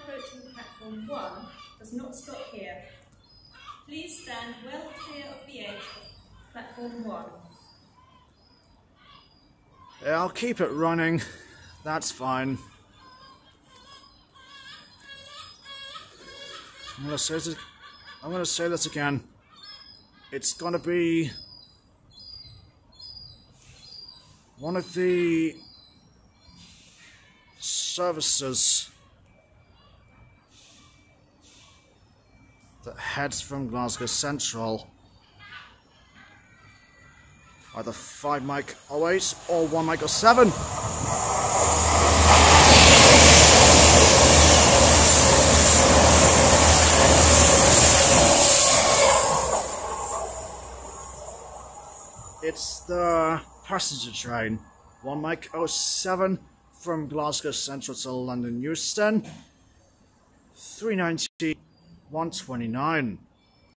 approaching platform 1 does not stop here. Please stand well clear of the edge of platform 1. Yeah, I'll keep it running. That's fine. I'm gonna say this again. It's gonna be one of the services that heads from Glasgow Central, either 5 Mike 08 or 1 Mike 07. It's the passenger train, 1 Mike 07 from Glasgow Central to London Euston, 390 129.